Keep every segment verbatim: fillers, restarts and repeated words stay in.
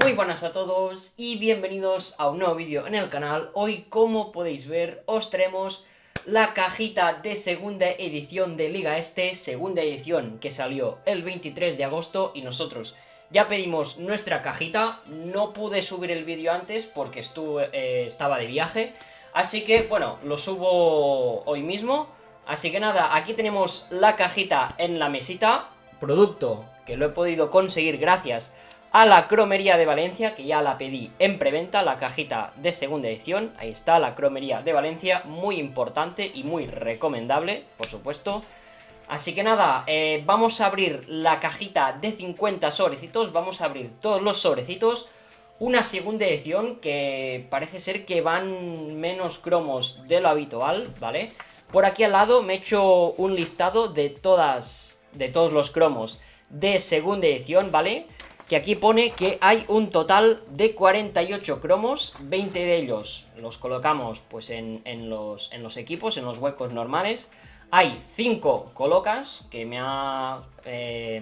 Muy buenas a todos y bienvenidos a un nuevo vídeo en el canal. Hoy, como podéis ver, os traemos la cajita de segunda edición de Liga Este, segunda edición que salió el veintitrés de agosto y nosotros ya pedimos nuestra cajita. No pude subir el vídeo antes porque estuve, eh, estaba de viaje, así que bueno, lo subo hoy mismo. Así que nada, aquí tenemos la cajita en la mesita, producto que lo he podido conseguir gracias a la Cromería de Valencia, que ya la pedí en preventa, la cajita de segunda edición. Ahí está la Cromería de Valencia, muy importante y muy recomendable, por supuesto. Así que nada, eh, vamos a abrir la cajita de cincuenta sobrecitos, vamos a abrir todos los sobrecitos. Una segunda edición que parece ser que van menos cromos de lo habitual, ¿vale? Por aquí al lado me he hecho un listado de todas, de todos los cromos de segunda edición, ¿vale? Que aquí pone que hay un total de cuarenta y ocho cromos, veinte de ellos los colocamos pues en, en, los, en los equipos, en los huecos normales. Hay cinco colocas, que me ha... Eh,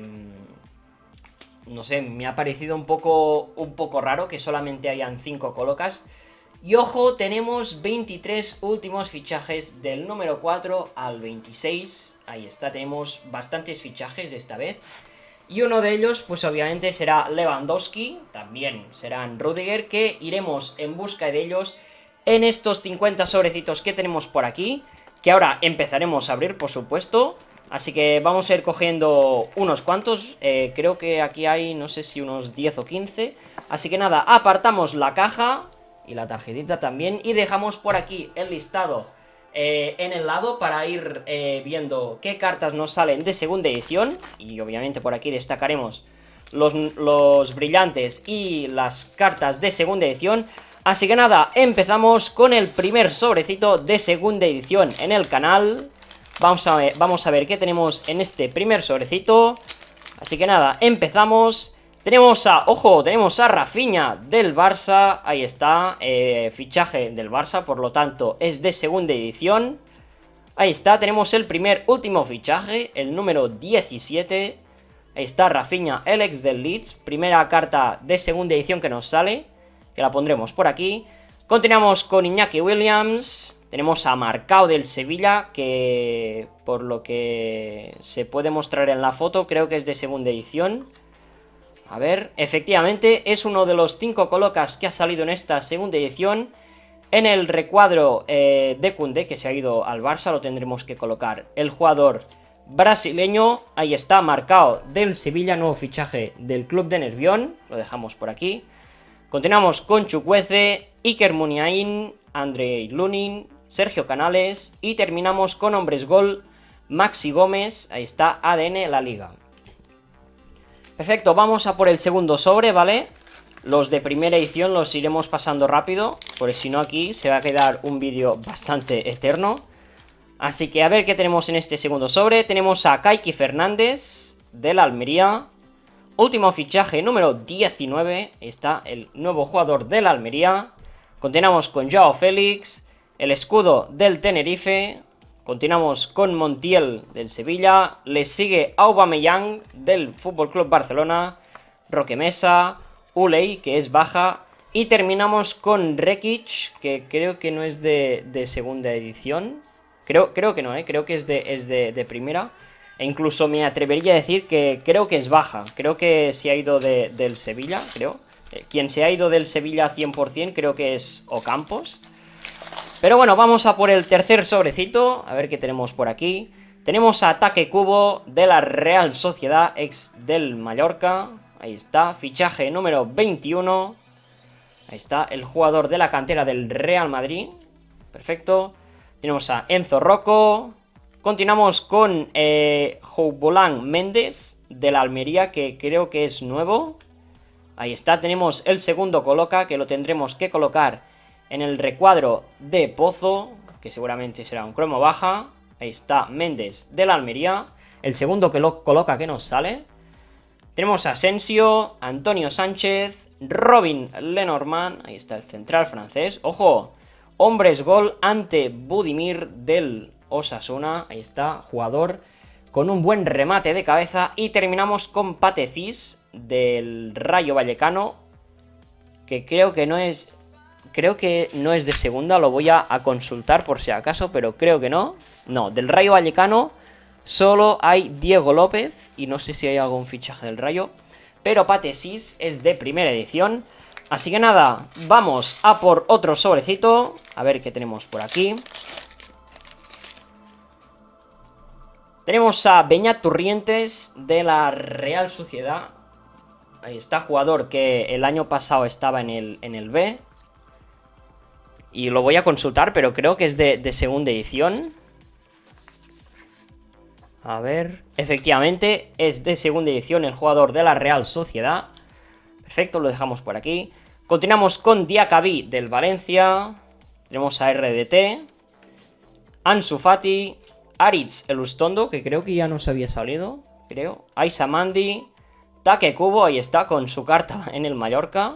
no sé, me ha parecido un poco, un poco raro que solamente hayan cinco colocas. Y ojo, tenemos veintitrés últimos fichajes del número cuatro al veintiséis. Ahí está, tenemos bastantes fichajes esta vez. Y uno de ellos, pues obviamente será Lewandowski, también serán Rudiger, que iremos en busca de ellos en estos cincuenta sobrecitos que tenemos por aquí, que ahora empezaremos a abrir, por supuesto. Así que vamos a ir cogiendo unos cuantos, eh, creo que aquí hay, no sé si unos diez o quince. Así que nada, apartamos la caja y la tarjetita también y dejamos por aquí el listado Eh, en el lado para ir eh, viendo qué cartas nos salen de segunda edición. Y obviamente por aquí destacaremos los, los brillantes y las cartas de segunda edición. Así que nada, empezamos con el primer sobrecito de segunda edición en el canal. Vamos a ver, vamos a ver qué tenemos en este primer sobrecito. Así que nada, empezamos. Tenemos a, ojo, tenemos a Rafinha del Barça, ahí está, eh, fichaje del Barça, por lo tanto es de segunda edición. Ahí está, tenemos el primer último fichaje, el número diecisiete. Ahí está Rafinha, el ex del Leeds, primera carta de segunda edición que nos sale, que la pondremos por aquí. Continuamos con Iñaki Williams, tenemos a Marcao del Sevilla, que por lo que se puede mostrar en la foto creo que es de segunda edición. A ver, efectivamente es uno de los cinco colocas que ha salido en esta segunda edición. En el recuadro eh, de Koundé, que se ha ido al Barça, lo tendremos que colocar el jugador brasileño. Ahí está, Marcao del Sevilla, nuevo fichaje del club de Nervión. Lo dejamos por aquí. Continuamos con Chukwueze, Iker Muniain, Andrei Lunin, Sergio Canales. Y terminamos con hombres gol, Maxi Gómez. Ahí está, A D N La Liga. Perfecto, vamos a por el segundo sobre, ¿vale? Los de primera edición los iremos pasando rápido, porque si no aquí se va a quedar un vídeo bastante eterno. Así que a ver qué tenemos en este segundo sobre. Tenemos a Kaiki Fernández del Almería. Último fichaje número diecinueve. Está el nuevo jugador del Almería. Continuamos con Joao Félix, el escudo del Tenerife. Continuamos con Montiel del Sevilla, le sigue Aubameyang del F C Barcelona, Roque Mesa, Uley, que es baja, y terminamos con Rekic, que creo que no es de, de segunda edición, creo, creo que no, ¿eh? Creo que es, de, es de, de primera, e incluso me atrevería a decir que creo que es baja, creo que se ha ido de, del Sevilla, creo, quien se ha ido del Sevilla cien por cien creo que es Ocampos. Pero bueno, vamos a por el tercer sobrecito, a ver qué tenemos por aquí. Tenemos a Take Kubo de la Real Sociedad, ex del Mallorca. Ahí está, fichaje número veintiuno. Ahí está, el jugador de la cantera del Real Madrid. Perfecto. Tenemos a Enzo Rocco. Continuamos con eh, Joubolan Méndez de la Almería, que creo que es nuevo. Ahí está, tenemos el segundo coloca, que lo tendremos que colocar en el recuadro de Pozo, que seguramente será un cromo baja. Ahí está Méndez de la Almería. El segundo que lo coloca que nos sale. Tenemos a Asensio, Antonio Sánchez, Robin Lenormand. Ahí está el central francés. Ojo, hombres gol ante Budimir del Osasuna. Ahí está, jugador con un buen remate de cabeza. Y terminamos con Patecis del Rayo Vallecano. que creo que no es... Creo que no es de segunda, lo voy a, a consultar por si acaso, pero creo que no. No, del Rayo Vallecano solo hay Diego López, y no sé si hay algún fichaje del Rayo, pero Patesis es de primera edición. Así que nada, vamos a por otro sobrecito, a ver qué tenemos por aquí. Tenemos a Beñat Turrientes de la Real Sociedad. Ahí está, jugador que el año pasado estaba en el, en el B. Y lo voy a consultar, pero creo que es de, de segunda edición. A ver... Efectivamente, es de segunda edición el jugador de la Real Sociedad. Perfecto, lo dejamos por aquí. Continuamos con Diacabí del Valencia. Tenemos a R D T. Ansu Fati. Aritz Elustondo, que creo que ya nos había salido. Creo. Aisa Mandi. Take Kubo, ahí está, con su carta en el Mallorca.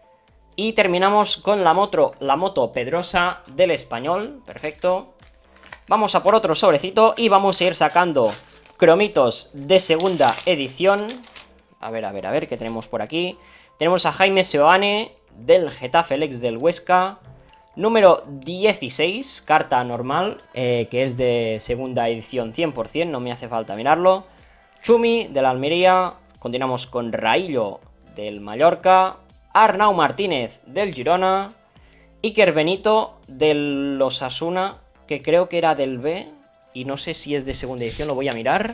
Y terminamos con la moto, la moto Pedrosa del Español. Perfecto. Vamos a por otro sobrecito y vamos a ir sacando cromitos de segunda edición. A ver, a ver, a ver, ¿qué tenemos por aquí? Tenemos a Jaime Seoane del Getafe, el ex del Huesca. Número dieciséis, carta normal, eh, que es de segunda edición cien por cien, no me hace falta mirarlo. Chumi de la Almería. Continuamos con Raillo del Mallorca. Arnau Martínez del Girona. Iker Benito del Osasuna, que creo que era del B, y no sé si es de segunda edición, lo voy a mirar.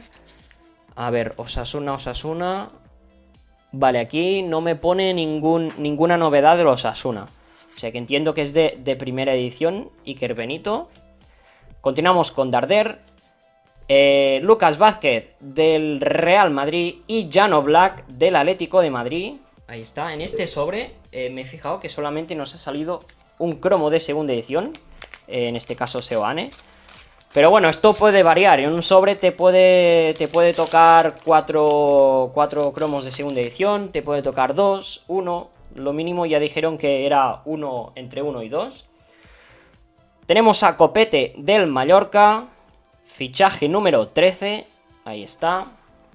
A ver, Osasuna, Osasuna... Vale, aquí no me pone ningún, ninguna novedad de los Osasuna. O sea que entiendo que es de, de primera edición, Iker Benito. Continuamos con Darder. Eh, Lucas Vázquez del Real Madrid y Jan Oblak del Atlético de Madrid. Ahí está, en este sobre eh, me he fijado que solamente nos ha salido un cromo de segunda edición, eh, en este caso Seoane. Pero bueno, esto puede variar, en un sobre te puede, te puede tocar cuatro, cuatro cromos de segunda edición, te puede tocar dos, uno, lo mínimo ya dijeron que era uno, entre uno y dos. Tenemos a Copete del Mallorca, fichaje número trece, ahí está,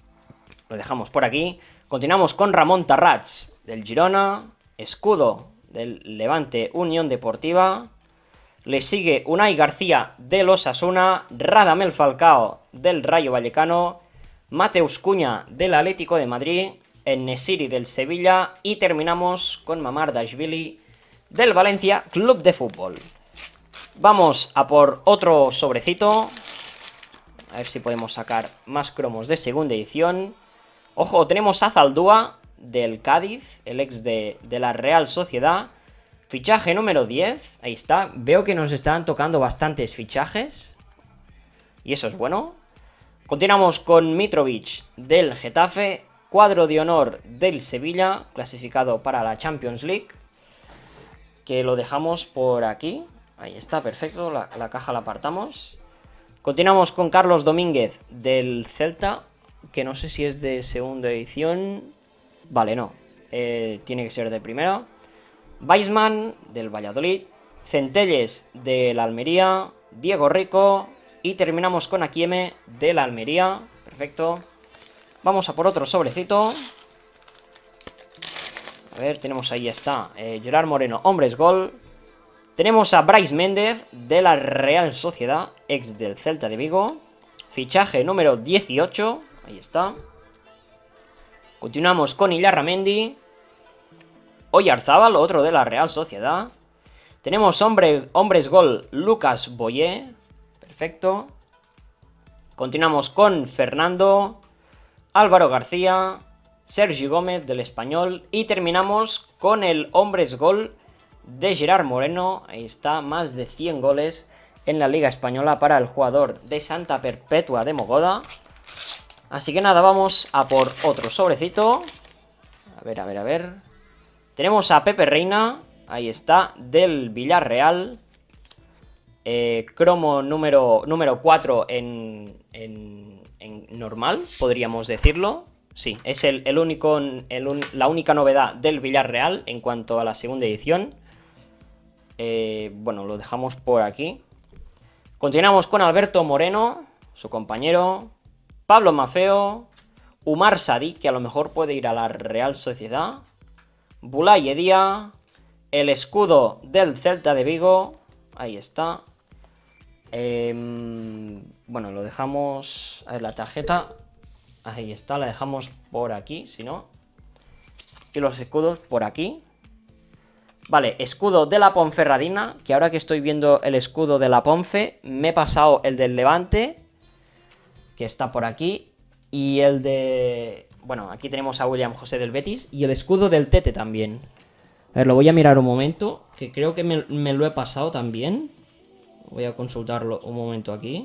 lo dejamos por aquí. Continuamos con Ramón Tarrats del Girona, Escudo del Levante Unión Deportiva. Le sigue Unai García del Osasuna, Radamel Falcao del Rayo Vallecano, Mateus Cunha del Atlético de Madrid, En-Nesyri del Sevilla y terminamos con Mamardashvili del Valencia Club de Fútbol. Vamos a por otro sobrecito, a ver si podemos sacar más cromos de segunda edición. Ojo, tenemos a Zaldúa del Cádiz, el ex de, de la Real Sociedad. Fichaje número diez, ahí está. Veo que nos están tocando bastantes fichajes y eso es bueno. Continuamos con Mitrovic del Getafe, cuadro de honor del Sevilla, clasificado para la Champions League, que lo dejamos por aquí. Ahí está, perfecto, la, la caja la apartamos. Continuamos con Carlos Domínguez del Celta, que no sé si es de segunda edición. Vale, no, eh, tiene que ser de primera. Weisman del Valladolid, Centelles de la Almería, Diego Rico y terminamos con Akieme de la Almería. Perfecto. Vamos a por otro sobrecito. A ver, tenemos ahí está eh, Gerard Moreno, hombres gol. Tenemos a Brais Méndez de la Real Sociedad, ex del Celta de Vigo. Fichaje número dieciocho, ahí está. Continuamos con Illarramendi. Oyarzábal, otro de la Real Sociedad. Tenemos hombre, hombres gol Lucas Boyé. Perfecto. Continuamos con Fernando, Álvaro García, Sergio Gómez del Español. Y terminamos con el hombres gol de Gerard Moreno. Ahí está, más de cien goles en la Liga Española para el jugador de Santa Perpetua de Mogoda. Así que nada, vamos a por otro sobrecito. A ver, a ver, a ver. Tenemos a Pepe Reina, ahí está, del Villarreal. Eh, cromo número, número cuatro en, en, en normal, podríamos decirlo. Sí, es el, el único, el un, la única novedad del Villarreal en cuanto a la segunda edición. Eh, bueno, lo dejamos por aquí. Continuamos con Alberto Moreno, su compañero. Pablo Maffeo, Umar Sadik, que a lo mejor puede ir a la Real Sociedad. Bulay Edia, el escudo del Celta de Vigo. Ahí está. Eh, bueno, lo dejamos... A ver, la tarjeta... Ahí está, la dejamos por aquí, si no. Y los escudos por aquí. Vale, escudo de la Ponferradina, que ahora que estoy viendo el escudo de la Ponfe, me he pasado el del Levante, que está por aquí, y el de... Bueno, aquí tenemos a William José del Betis, y el escudo del Tete también. A ver, lo voy a mirar un momento, que creo que me, me lo he pasado también. Voy a consultarlo un momento aquí.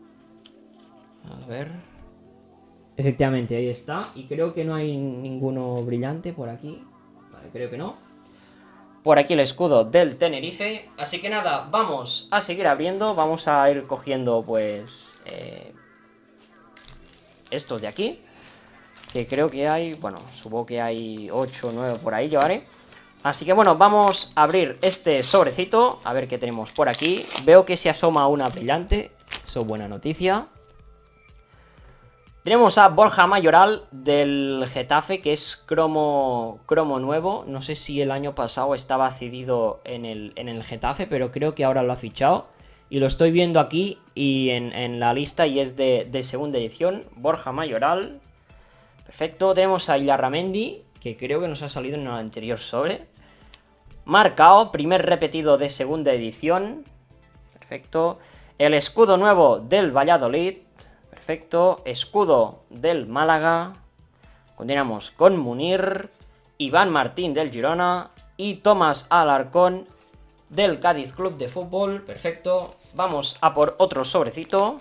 A ver... Efectivamente, ahí está. Y creo que no hay ninguno brillante por aquí. Vale, creo que no. Por aquí el escudo del Tenerife. Así que nada, vamos a seguir abriendo. Vamos a ir cogiendo, pues... Eh, estos de aquí. Que creo que hay... Bueno, supongo que hay ocho o nueve por ahí, llevaré. Así que bueno, vamos a abrir este sobrecito. A ver qué tenemos por aquí. Veo que se asoma una brillante. Eso es buena noticia. Tenemos a Borja Mayoral del Getafe, que es cromo, cromo nuevo. No sé si el año pasado estaba cedido en el, en el Getafe, pero creo que ahora lo ha fichado. Y lo estoy viendo aquí y en, en la lista y es de, de segunda edición. Borja Mayoral. Perfecto. Tenemos a Ilarramendi, que creo que nos ha salido en el anterior sobre. Marcao, primer repetido de segunda edición. Perfecto. El escudo nuevo del Valladolid. Perfecto, escudo del Málaga. Continuamos con Munir, Iván Martín del Girona y Tomás Alarcón del Cádiz Club de Fútbol. Perfecto, vamos a por otro sobrecito.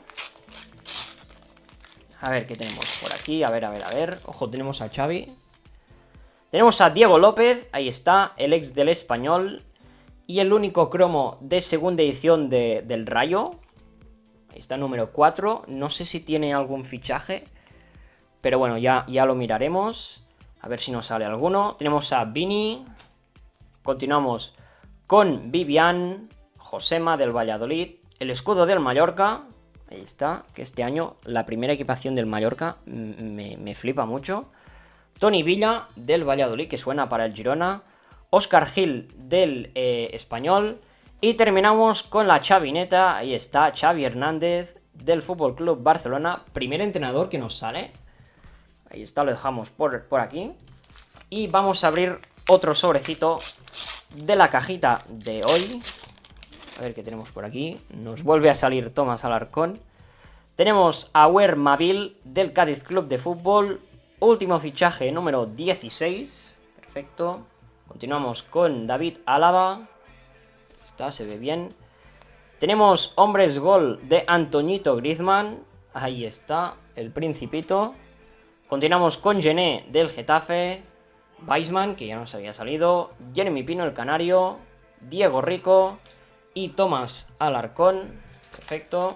A ver qué tenemos por aquí, a ver, a ver, a ver. Ojo, tenemos a Xavi. Tenemos a Diego López, ahí está, el ex del Español. Y el único cromo de segunda edición de, del Rayo. Ahí está, número cuatro. No sé si tiene algún fichaje. Pero bueno, ya, ya lo miraremos. A ver si nos sale alguno. Tenemos a Vini. Continuamos con Vivian. Josema del Valladolid. El escudo del Mallorca. Ahí está. Que este año la primera equipación del Mallorca me, me flipa mucho. Toni Villa del Valladolid, que suena para el Girona. Óscar Gil del eh, Español. Y terminamos con la chavineta, ahí está, Xavi Hernández del F C Barcelona, primer entrenador que nos sale. Ahí está, lo dejamos por, por aquí. Y vamos a abrir otro sobrecito de la cajita de hoy. A ver qué tenemos por aquí. Nos vuelve a salir Tomás Alarcón. Tenemos a Weir Mabil del Cádiz Club de Fútbol, último fichaje número dieciséis. Perfecto. Continuamos con David Álava. Está, se ve bien. Tenemos hombres gol de Antoñito Griezmann. Ahí está, el Principito. Continuamos con Gené del Getafe. Weisman, que ya nos había salido. Jeremy Pino, el Canario. Diego Rico. Y Tomás Alarcón. Perfecto.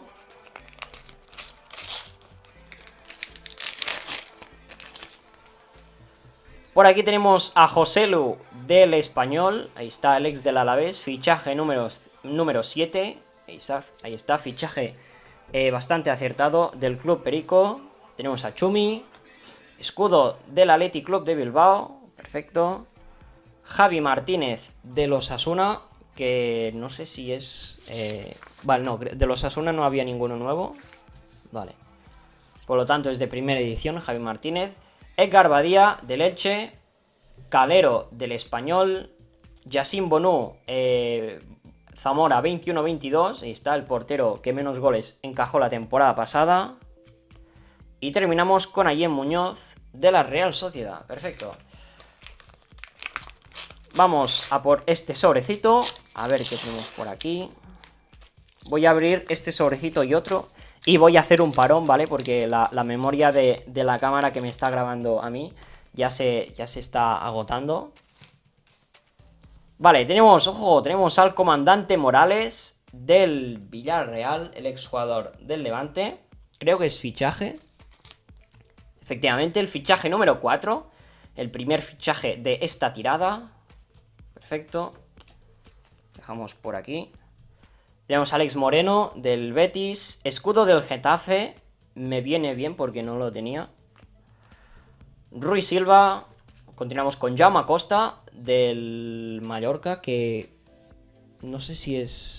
Por aquí tenemos a Joselu del Español. Ahí está el ex del Alavés. Fichaje número, número siete. Ahí está, ahí está fichaje eh, bastante acertado del Club Perico. Tenemos a Chumi. Escudo del Athletic Club de Bilbao. Perfecto. Javi Martínez de los Osasuna. Que no sé si es... Eh, vale, no, de los Osasuna no había ninguno nuevo. Vale. Por lo tanto es de primera edición Javi Martínez. Edgar Badía del Elche, Calero del Español, Yacine Bonú, eh, Zamora veintiuno veintidós, ahí está el portero que menos goles encajó la temporada pasada. Y terminamos con Ayem Muñoz de la Real Sociedad, perfecto. Vamos a por este sobrecito, a ver qué tenemos por aquí. Voy a abrir este sobrecito y otro. Y voy a hacer un parón, ¿vale? Porque la, la memoria de, de la cámara que me está grabando a mí ya se, ya se está agotando. Vale, tenemos, ojo, tenemos al comandante Morales del Villarreal, el exjugador del Levante. Creo que es fichaje. Efectivamente, el fichaje número cuatro. El primer fichaje de esta tirada. Perfecto. Dejamos por aquí. Tenemos a Alex Moreno del Betis. Escudo del Getafe. Me viene bien porque no lo tenía. Rui Silva. Continuamos con Jaume Costa del Mallorca, que no sé si es...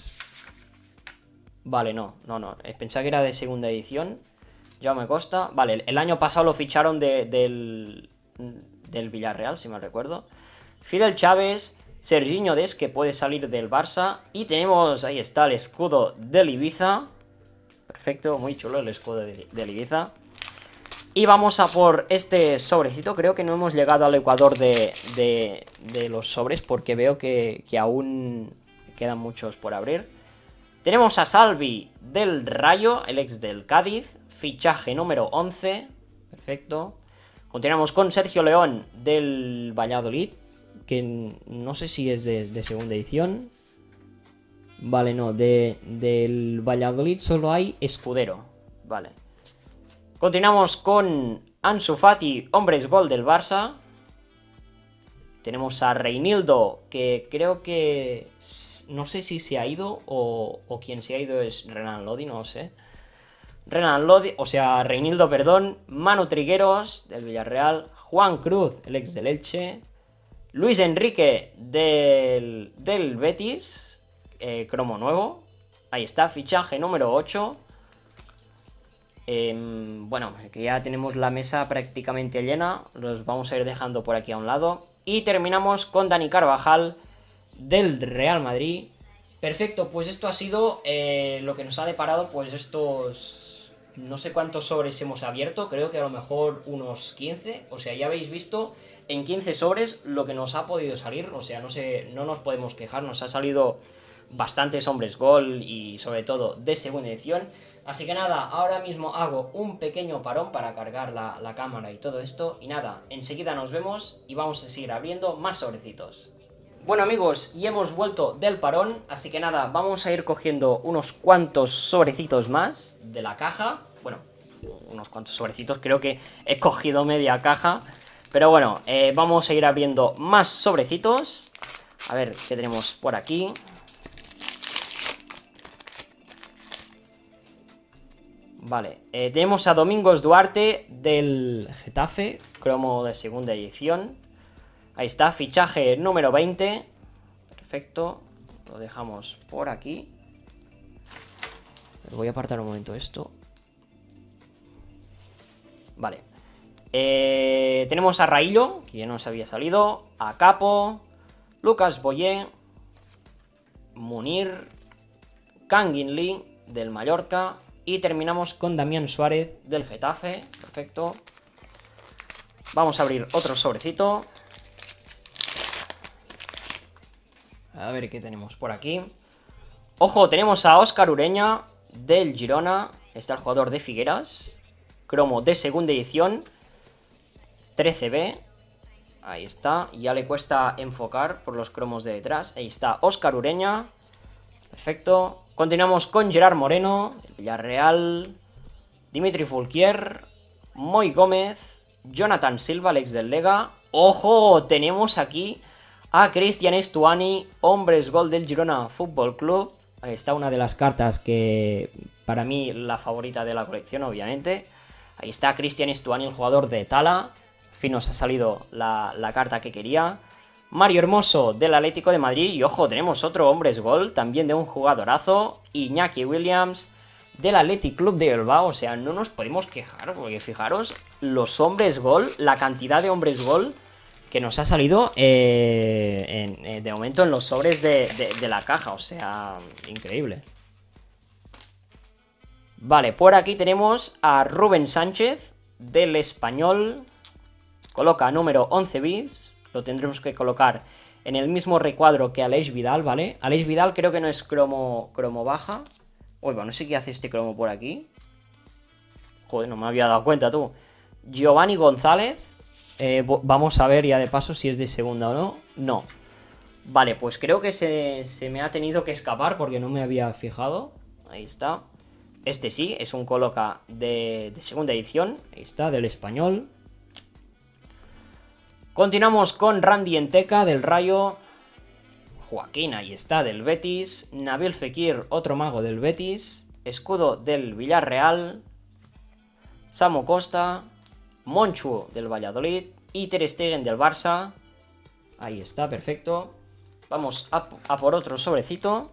Vale, no, no, no, pensaba que era de segunda edición. Jaume Costa, vale, el año pasado lo ficharon de, del, del Villarreal, si mal recuerdo. Fidel Chávez, Serginho Dest, que puede salir del Barça. Y tenemos, ahí está, el escudo del Ibiza. Perfecto, muy chulo el escudo de, del Ibiza. Y vamos a por este sobrecito. Creo que no hemos llegado al ecuador de, de, de los sobres, porque veo que, que aún quedan muchos por abrir. Tenemos a Salvi del Rayo, el ex del Cádiz, fichaje número once, perfecto. Continuamos con Sergio León del Valladolid, que no sé si es de, de segunda edición. Vale, no, de, del Valladolid solo hay escudero, vale. Continuamos con Ansu Fati, hombres gol del Barça. Tenemos a Reinildo, que creo que... no sé si se ha ido o, o quien se ha ido es Renan Lodi, no lo sé. Renan Lodi, o sea, Reinildo, perdón. Manu Trigueros, del Villarreal. Juan Cruz, el ex del Elche. Luis Enrique, del, del Betis. Eh, cromo nuevo. Ahí está, fichaje número ocho. Eh, bueno, que ya tenemos la mesa prácticamente llena. Los vamos a ir dejando por aquí a un lado. Y terminamos con Dani Carvajal, del Real Madrid. Perfecto, pues esto ha sido eh, lo que nos ha deparado, pues estos... no sé cuántos sobres hemos abierto, creo que a lo mejor unos quince. O sea, ya habéis visto en quince sobres lo que nos ha podido salir. O sea, no sé, no nos podemos quejar, nos ha salido bastantes hombres gol y sobre todo de segunda edición. Así que nada, ahora mismo hago un pequeño parón para cargar la, la cámara y todo esto. Y nada, enseguida nos vemos y vamos a seguir abriendo más sobrecitos. Bueno amigos, y hemos vuelto del parón, así que nada, vamos a ir cogiendo unos cuantos sobrecitos más de la caja. Bueno, unos cuantos sobrecitos, creo que he cogido media caja. Pero bueno, eh, vamos a ir abriendo más sobrecitos. A ver, ¿qué tenemos por aquí? Vale, eh, tenemos a Domingos Duarte del Getafe, cromo de segunda edición. Ahí está, fichaje número veinte. Perfecto, lo dejamos por aquí. Voy a apartar un momento esto. Vale. Eh, tenemos a Raillo, que ya nos había salido. A Capo, Lucas Boyé, Munir, Kangin Lee del Mallorca. Y terminamos con Damián Suárez del Getafe. Perfecto. Vamos a abrir otro sobrecito. A ver qué tenemos por aquí. Ojo, tenemos a Óscar Ureña del Girona. Está el jugador de Figueras. Cromo de segunda edición. trece B. Ahí está. Ya le cuesta enfocar por los cromos de detrás. Ahí está Óscar Ureña. Perfecto. Continuamos con Gerard Moreno, el Villarreal. Dimitri Fulquier. Moy Gómez. Jonathan Silva, el ex del Lega. Ojo, tenemos aquí a Cristian Estuani, hombres gol del Girona Fútbol Club. Ahí está una de las cartas que para mí la favorita de la colección, obviamente. Ahí está Cristian Estuani, el jugador de Tala. Al fin nos ha salido la, la carta que quería. Mario Hermoso del Atlético de Madrid. Y ojo, tenemos otro hombres gol, también de un jugadorazo. Iñaki Williams del Athletic Club de Bilbao. O sea, no nos podemos quejar, porque fijaros los hombres gol, la cantidad de hombres gol que nos ha salido eh, en, eh, de momento en los sobres de, de, de la caja. O sea, increíble. Vale, por aquí tenemos a Rubén Sánchez del Español. Coloca número once bits. Lo tendremos que colocar en el mismo recuadro que Aleix Vidal, ¿vale? Aleix Vidal creo que no es cromo, cromo baja. Uy, bueno, no sé qué hace este cromo por aquí. Joder, no me había dado cuenta, tú. Giovanni González. Eh, vamos a ver ya de paso si es de segunda o no. No. Vale, pues creo que se, se me ha tenido que escapar porque no me había fijado. Ahí está. Este sí, es un coloca de, de segunda edición. Ahí está, del Español. Continuamos con Randy Enteca del Rayo. Joaquín, ahí está, del Betis. Nabil Fekir, otro mago del Betis. Escudo del Villarreal. Samu Costa. Monchu del Valladolid. Y Ter Stegen del Barça. Ahí está, perfecto. Vamos a, a por otro sobrecito.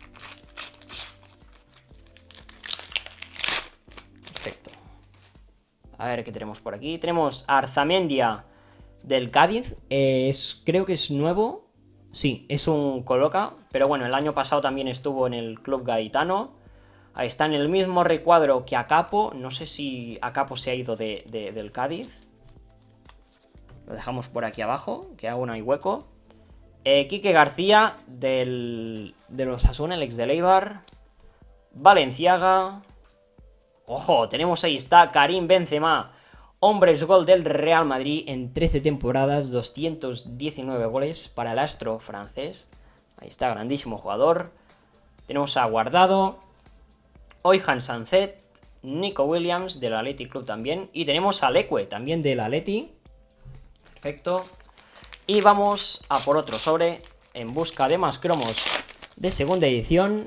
Perfecto. A ver qué tenemos por aquí. Tenemos a Arzamendia del Cádiz. Eh, es, creo que es nuevo. Sí, es un coloca. Pero bueno, el año pasado también estuvo en el Club Gaditano. Ahí está, en el mismo recuadro que Acapo. No sé si Acapo se ha ido de, de, del Cádiz. Lo dejamos por aquí abajo, que aún hay hueco. Eh, Quique García del, de los Osasuna, el ex de Eibar. Valenciaga. Ojo, tenemos ahí está Karim Benzema. Hombres gol del Real Madrid en trece temporadas, doscientos diecinueve goles para el astro francés. Ahí está, grandísimo jugador. Tenemos a Guardado, Oihan Sancet, Nico Williams del Athletic Club también. Y tenemos a Leque también del Atleti. Perfecto. Y vamos a por otro sobre en busca de más cromos de segunda edición.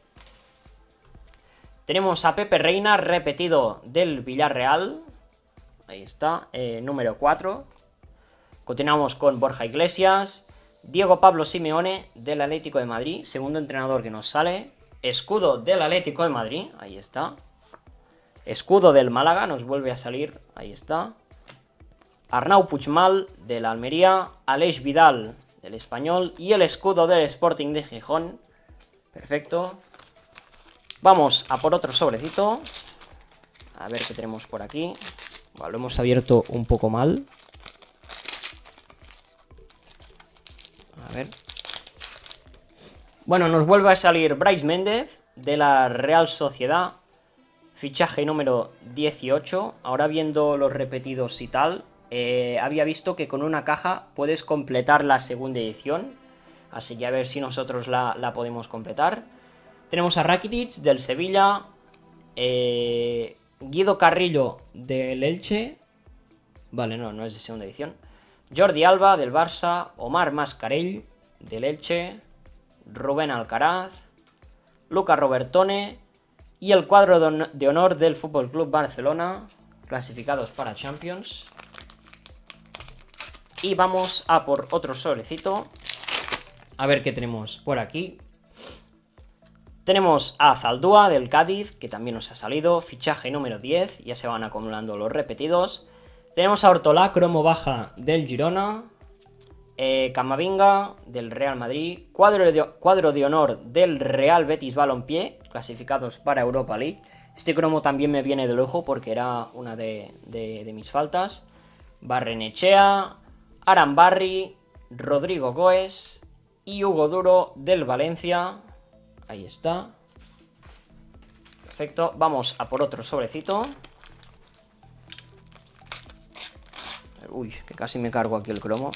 Tenemos a Pepe Reina repetido del Villarreal. Ahí está, eh, número cuatro. Continuamos con Borja Iglesias. Diego Pablo Simeone del Atlético de Madrid, segundo entrenador que nos sale. Escudo del Atlético de Madrid, ahí está. Escudo del Málaga, nos vuelve a salir, ahí está. Arnau Puigmal del Almería. Aleix Vidal del Español. Y el escudo del Sporting de Gijón. Perfecto. Vamos a por otro sobrecito. A ver qué tenemos por aquí. Bueno, lo hemos abierto un poco mal. A ver. Bueno, nos vuelve a salir Brais Méndez de la Real Sociedad. Fichaje número dieciocho. Ahora viendo los repetidos y tal, eh, había visto que con una caja puedes completar la segunda edición. Así que a ver si nosotros la, la podemos completar. Tenemos a Rakitic del Sevilla. Eh, Guido Carrillo del Elche. Vale, no, no es de segunda edición. Jordi Alba del Barça. Omar Mascarell del Elche. Rubén Alcaraz. Luca Robertone. Y el cuadro de honor del F C Barcelona. Clasificados para Champions. Y vamos a por otro sobrecito. A ver qué tenemos por aquí. Tenemos a Zaldúa del Cádiz, que también nos ha salido. Fichaje número diez. Ya se van acumulando los repetidos. Tenemos a Ortolá, cromo baja del Girona. Eh, Camavinga del Real Madrid. Cuadro de, cuadro de honor del Real Betis Balompié. Clasificados para Europa League. Este cromo también me viene de lujo porque era una de, de, de mis faltas. Barrenechea. Arambarri. Rodrigo Goes. Y Hugo Duro del Valencia. Ahí está. Perfecto. Vamos a por otro sobrecito. Uy, que casi me cargo aquí el cromo.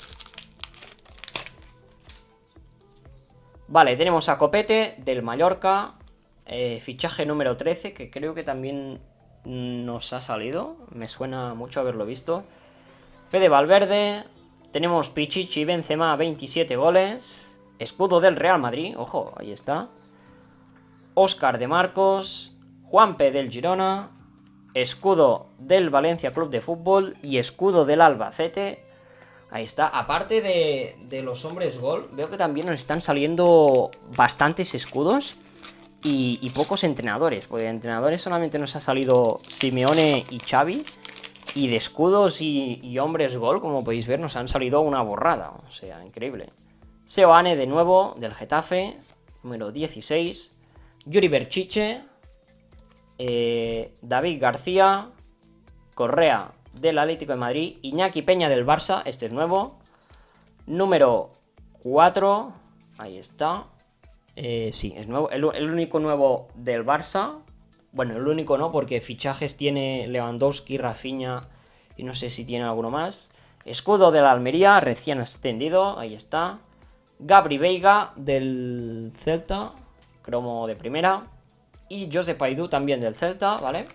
Vale, tenemos a Copete del Mallorca. Eh, fichaje número trece, que creo que también nos ha salido. Me suena mucho haberlo visto. Fede Valverde. Tenemos Pichichi Benzema, veintisiete goles. Escudo del Real Madrid, ojo, ahí está. Óscar de Marcos. Juanpe del Girona. Escudo del Valencia Club de Fútbol. Y escudo del Albacete. Ahí está. Aparte de, de los hombres gol, veo que también nos están saliendo bastantes escudos. Y, y pocos entrenadores. Porque de entrenadores solamente nos ha salido Simeone y Xavi. Y de escudos y, y hombres gol, como podéis ver, nos han salido una borrada. O sea, increíble. Seoane de nuevo, del Getafe, número dieciséis. Yuri Berchiche. Eh, David García. Correa del Atlético de Madrid. Iñaki Peña del Barça, este es nuevo. Número cuatro. Ahí está. Eh, sí, es nuevo. El, el único nuevo del Barça. Bueno, el único no, porque fichajes tiene Lewandowski, Rafinha y no sé si tiene alguno más. Escudo de la Almería, recién ascendido, ahí está. Gabri Veiga del Celta, cromo de primera. Y Josep Aidú también del Celta, ¿vale?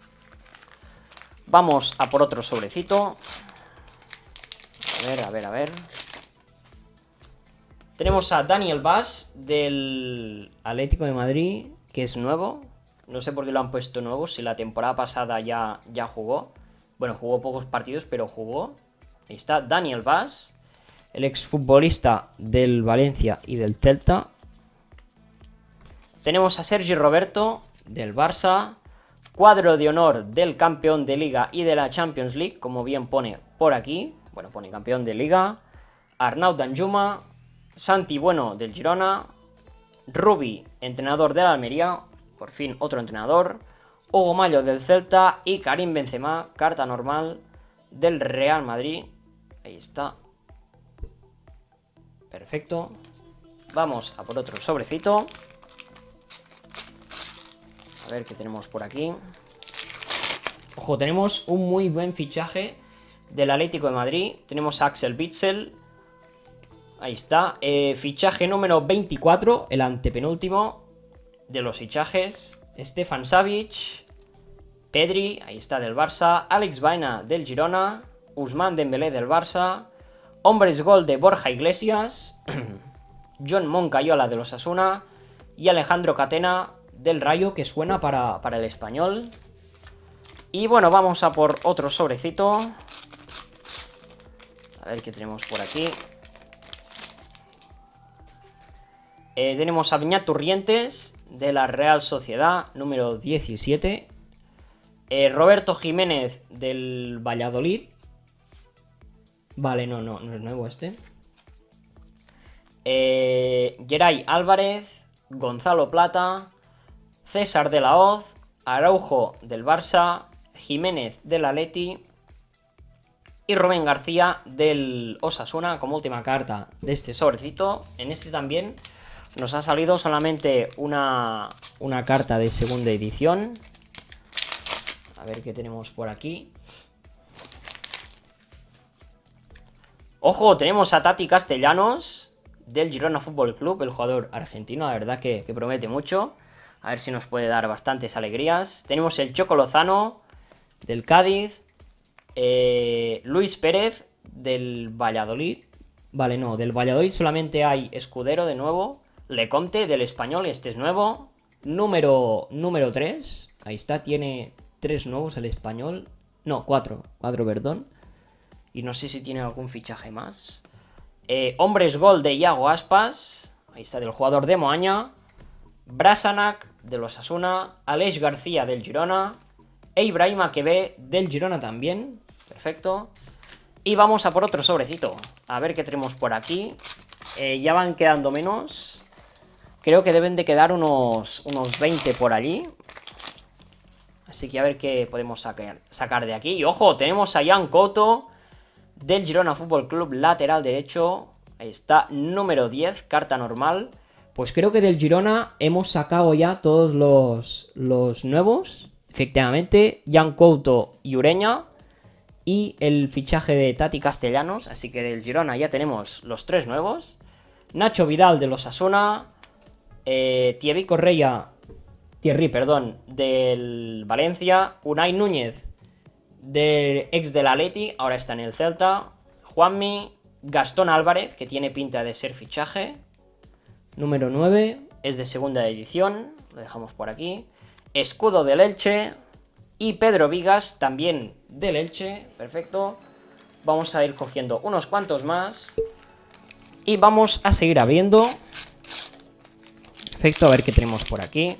Vamos a por otro sobrecito. A ver, a ver, a ver. Tenemos a Daniel Vaz del Atlético de Madrid, que es nuevo. No sé por qué lo han puesto nuevo, si la temporada pasada ya, ya jugó. Bueno, jugó pocos partidos, pero jugó. Ahí está, Daniel Vaz. el exfutbolista del Valencia y del Celta. Tenemos a Sergi Roberto, del Barça. Cuadro de honor del campeón de Liga y de la Champions League, como bien pone por aquí. Bueno, pone campeón de Liga. Arnaud Danjuma. Santi Bueno, del Girona. Rubi, entrenador de la Almería. Por fin otro entrenador. Hugo Mallo, del Celta. Y Karim Benzema, carta normal, del Real Madrid. Ahí está. Perfecto. Vamos a por otro sobrecito. A ver qué tenemos por aquí. Ojo, tenemos un muy buen fichaje del Atlético de Madrid. Tenemos a Axel Witsel. Ahí está. Eh, fichaje número veinticuatro, el antepenúltimo de los fichajes. Stefan Savic. Pedri, ahí está, del Barça. Alex Baena, del Girona. Ousmane Dembélé, del Barça. Hombres gol de Borja Iglesias. John Moncayola, de los Osasuna. Y Alejandro Catena, del Rayo, que suena para, para el Español. Y bueno, vamos a por otro sobrecito. A ver qué tenemos por aquí. Eh, tenemos a Beñat Turrientes, de la Real Sociedad, número diecisiete. Eh, Roberto Jiménez, del Valladolid. Vale, no, no, no es nuevo este. Eh, Geray Álvarez, Gonzalo Plata. César de la Hoz, Araujo, del Barça. Jiménez, del Atleti. Y Rubén García, del Osasuna, como última carta de este sobrecito. En este también nos ha salido solamente una, una carta de segunda edición. A ver qué tenemos por aquí. Ojo, tenemos a Tati Castellanos, del Girona Fútbol Club, el jugador argentino, la verdad que, que promete mucho. A ver si nos puede dar bastantes alegrías. Tenemos el Choco Lozano, del Cádiz. Eh, Luis Pérez, del Valladolid. Vale, no, del Valladolid solamente hay Escudero de nuevo. Lecomte, del Español, este es nuevo. Número, número tres. Ahí está, tiene tres nuevos el Español. No, cuatro, cuatro, perdón. Y no sé si tiene algún fichaje más. Eh, Hombres gol de Iago Aspas. Ahí está, del jugador de Moaña. Brasanac, de los Osasuna. Aleix García, del Girona. E Ibrahim Akebe, del Girona también. Perfecto. Y vamos a por otro sobrecito. A ver qué tenemos por aquí. Eh, ya van quedando menos. Creo que deben de quedar unos, unos veinte por allí. Así que a ver qué podemos sacar, sacar de aquí. Y ojo, tenemos a Jan Couto, del Girona Fútbol Club, lateral derecho. Ahí está, número diez, carta normal. Pues creo que del Girona hemos sacado ya todos los, los nuevos. Efectivamente, Jan Couto y Ureña. Y el fichaje de Tati Castellanos. Así que del Girona ya tenemos los tres nuevos. Nacho Vidal, de los Osasuna. Eh, Thierry Correia. Thierry, perdón, del Valencia. Unai Núñez, del ex del Atleti, ahora está en el Celta. Juanmi. Gastón Álvarez, que tiene pinta de ser fichaje. Número nueve, es de segunda edición, lo dejamos por aquí. Escudo del Elche. Y Pedro Vigas, también del Elche, perfecto. Vamos a ir cogiendo unos cuantos más. Y vamos a seguir abriendo. Perfecto, a ver qué tenemos por aquí.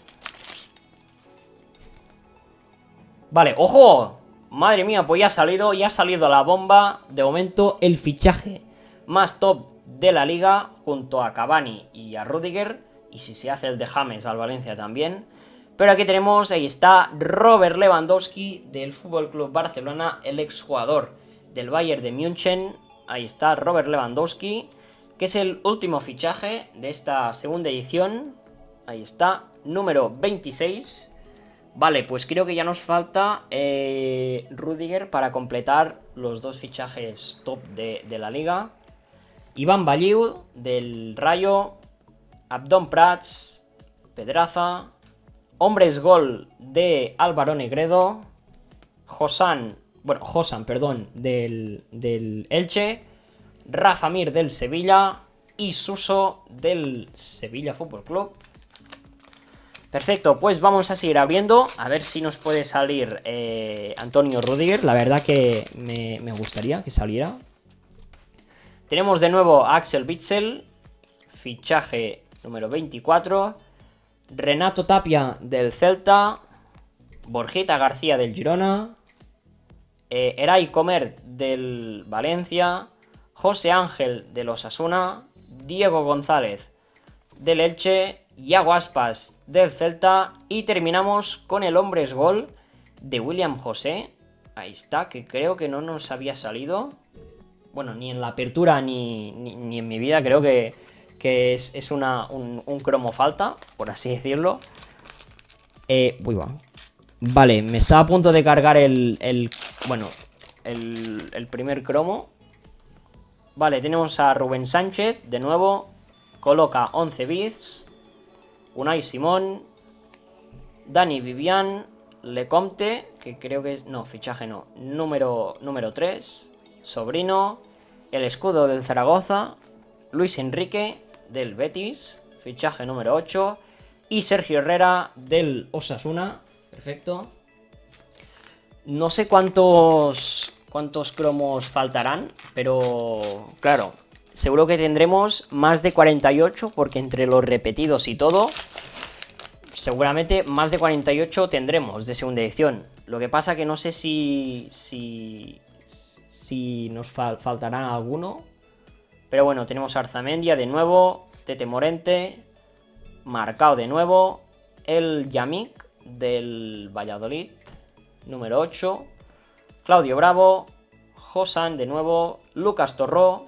Vale, ¡ojo! Madre mía, pues ya ha salido, ya ha salido la bomba. De momento, el fichaje más top de la liga, junto a Cavani y a Rüdiger. Y si se hace el de James al Valencia también. Pero aquí tenemos, ahí está, Robert Lewandowski, del F C Barcelona, el exjugador del Bayern de München. Ahí está, Robert Lewandowski, que es el último fichaje de esta segunda edición. Ahí está, número veintiséis. Vale, pues creo que ya nos falta eh, Rüdiger para completar los dos fichajes top de, de la liga. Iván Balliu, del Rayo. Abdón Prats, Pedraza. Hombres gol de Álvaro Negredo. Josan, bueno, Josan, perdón, del, del Elche. Rafa Mir, del Sevilla. Y Suso, del Sevilla Fútbol Club. Perfecto, pues vamos a seguir abriendo. A ver si nos puede salir eh, Antonio Rüdiger. La verdad que me, me gustaría que saliera. Tenemos de nuevo a Axel Witsel, fichaje número veinticuatro. Renato Tapia del Celta. Borjita García del Girona. Eh, Eray Comer del Valencia. José Ángel del Osasuna. Diego González del Elche. Iago Aspas del Celta. Y terminamos con el hombres gol de William José. Ahí está, que creo que no nos había salido. Bueno, ni en la apertura ni, ni, ni en mi vida creo que, que es, es una, un, un cromo falta, por así decirlo. Eh, uy, va. Vale, me estaba a punto de cargar el, el bueno, el, el primer cromo. Vale, tenemos a Rubén Sánchez, de nuevo. Coloca once bits. Unai Simón. Dani Vivian. Lecomte, que creo que... No, fichaje no. Número, número tres. Sobrino. El escudo del Zaragoza. Luis Enrique, del Betis. Fichaje número ocho. Y Sergio Herrera, del Osasuna. Perfecto. No sé cuántos... cuántos cromos faltarán, pero... claro, seguro que tendremos más de cuarenta y ocho, porque entre los repetidos y todo... seguramente más de cuarenta y ocho tendremos de segunda edición. Lo que pasa que no sé si... Si, si nos fal faltará alguno. Pero bueno, tenemos a Arzamendia de nuevo. Tete Morente. Marcao de nuevo. El Yamik del Valladolid. Número ocho. Claudio Bravo. Josan de nuevo. Lucas Torró.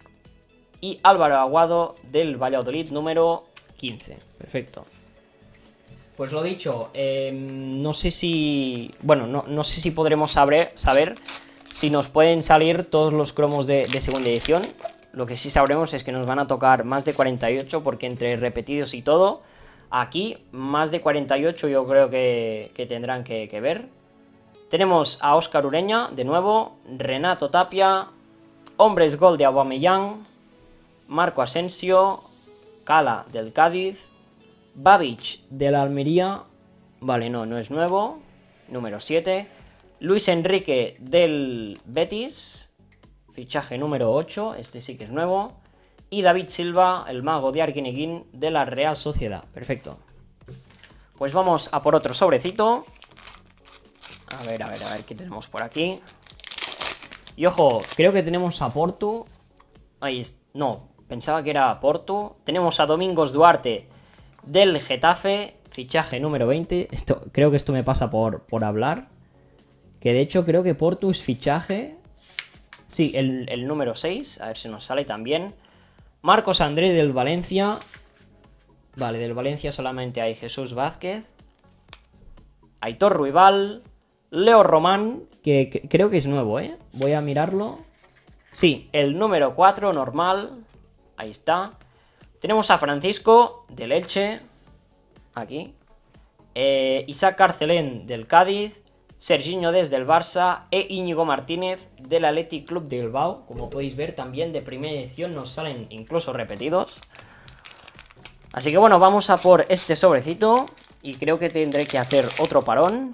Y Álvaro Aguado del Valladolid número quince. Perfecto. Pues lo dicho, eh, no sé si... Bueno, no, no sé si podremos saber, saber si nos pueden salir todos los cromos de, de segunda edición. Lo que sí sabremos es que nos van a tocar más de cuarenta y ocho, porque entre repetidos y todo, aquí más de cuarenta y ocho yo creo que, que tendrán que, que ver. Tenemos a Óscar Ureña, de nuevo, Renato Tapia, hombres gol de Aubameyang, Marco Asensio, Cala del Cádiz, Babic de la Almería, vale, no, no es nuevo, número siete, Luis Enrique del Betis, fichaje número ocho, este sí que es nuevo, y David Silva, el mago de Arguineguín de la Real Sociedad, perfecto. Pues vamos a por otro sobrecito, a ver, a ver, a ver, ¿qué tenemos por aquí? Y ojo, creo que tenemos a Portu, ahí, no, pensaba que era a Portu, tenemos a Domingos Duarte del Getafe, fichaje número veinte. Esto, creo que esto me pasa por, por hablar. Que de hecho creo que Portu es fichaje. Sí, el, el número seis. A ver si nos sale también. Marcos André del Valencia. Vale, del Valencia solamente hay Jesús Vázquez. Aitor Ruibal. Leo Román, que, que creo que es nuevo, ¿eh? Voy a mirarlo. Sí, el número cuatro, normal. Ahí está. Tenemos a Francisco del Elche, aquí, eh, Isaac Carcelén del Cádiz, Serginho desde el Barça e Íñigo Martínez del Athletic Club de Bilbao. Como podéis ver, también de primera edición nos salen incluso repetidos. Así que bueno, vamos a por este sobrecito y creo que tendré que hacer otro parón.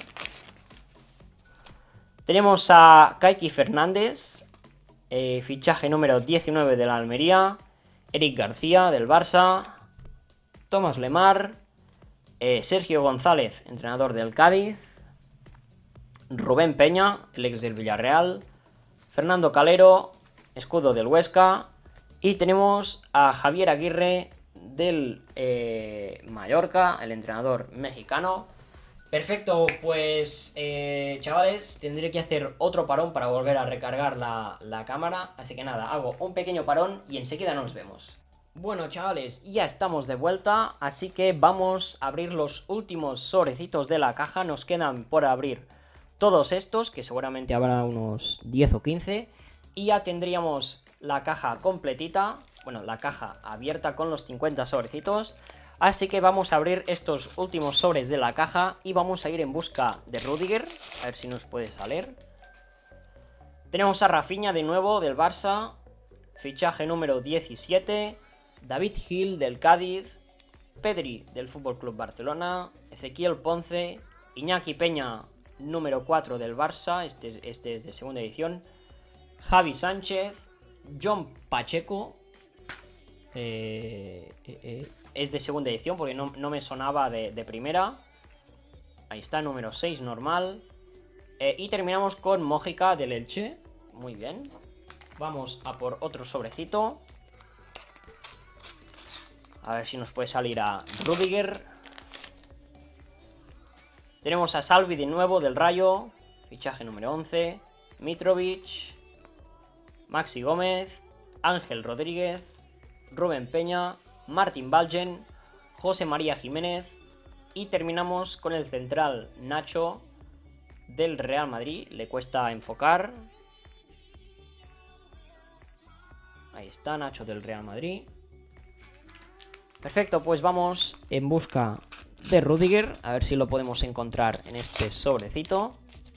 Tenemos a Kaiki Fernández, eh, fichaje número diecinueve de la Almería. Eric García del Barça, Tomás Lemar, eh, Sergio González, entrenador del Cádiz, Rubén Peña, el ex del Villarreal, Fernando Calero, escudo del Huesca, y tenemos a Javier Aguirre del eh, Mallorca, el entrenador mexicano. Perfecto, pues eh, chavales, tendré que hacer otro parón para volver a recargar la, la cámara, así que nada, hago un pequeño parón y enseguida nos vemos. Bueno chavales, ya estamos de vuelta, así que vamos a abrir los últimos sobrecitos de la caja. Nos quedan por abrir todos estos, que seguramente habrá unos diez o quince, y ya tendríamos la caja completita, bueno, la caja abierta con los cincuenta sobrecitos. Así que vamos a abrir estos últimos sobres de la caja y vamos a ir en busca de Rüdiger, a ver si nos puede salir. Tenemos a Rafinha de nuevo del Barça, fichaje número diecisiete, David Gil del Cádiz, Pedri del F C Barcelona, Ezequiel Ponce, Iñaki Peña número cuatro del Barça, este, este es de segunda edición, Javi Sánchez, John Pacheco. Eh, eh, eh, es de segunda edición porque no, no me sonaba de, de primera. Ahí está, número seis, normal. Eh, y terminamos con Mójica del Elche. Muy bien. Vamos a por otro sobrecito. A ver si nos puede salir a Rudiger. Tenemos a Salvi de nuevo del Rayo. Fichaje número once. Mitrovic. Maxi Gómez. Ángel Rodríguez. Rubén Peña. Martín Balgen. José María Jiménez. Y terminamos con el central Nacho del Real Madrid. Le cuesta enfocar. Ahí está, Nacho del Real Madrid. Perfecto, pues vamos en busca de Rudiger. A ver si lo podemos encontrar en este sobrecito.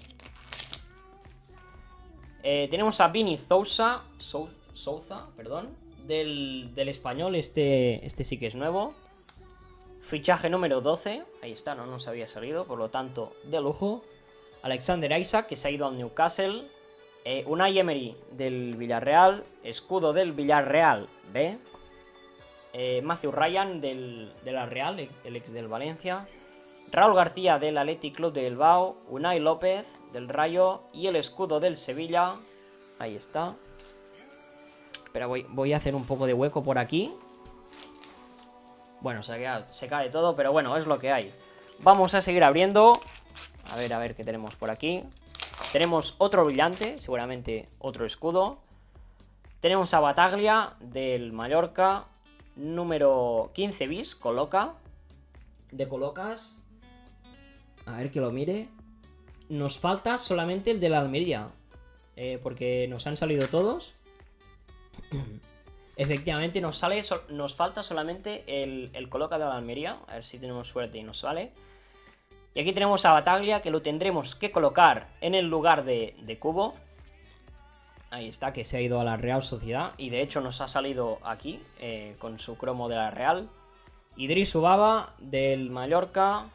Eh, tenemos a Vini Sousa. Souza, Souza perdón. Del, del español. Este, este sí que es nuevo. Fichaje número doce. Ahí está, no nos había salido. Por lo tanto, de lujo. Alexander Isaac, que se ha ido al Newcastle. Eh, Unai Emery del Villarreal. Escudo del Villarreal B. Eh, Matthew Ryan del, de la Real, el ex del Valencia. Raúl García del Athletic Club de Bilbao. Unai López del Rayo. Y el escudo del Sevilla. Ahí está. Pero voy, voy a hacer un poco de hueco por aquí. Bueno, se cae, se cae todo, pero bueno, es lo que hay. Vamos a seguir abriendo. A ver, a ver qué tenemos por aquí. Tenemos otro brillante, seguramente otro escudo. Tenemos a Bataglia del Mallorca. Número quince bis, coloca. De colocas. A ver que lo mire. Nos falta solamente el de la Almería. Eh, porque nos han salido todos. Efectivamente nos sale, so, nos falta solamente el, el coloca de la Almería. A ver si tenemos suerte y nos sale. Y aquí tenemos a Bataglia, que lo tendremos que colocar en el lugar de, de Cubo. Ahí está, que se ha ido a la Real Sociedad. Y de hecho nos ha salido aquí, eh, con su cromo de la Real. Idris Ubaba del Mallorca.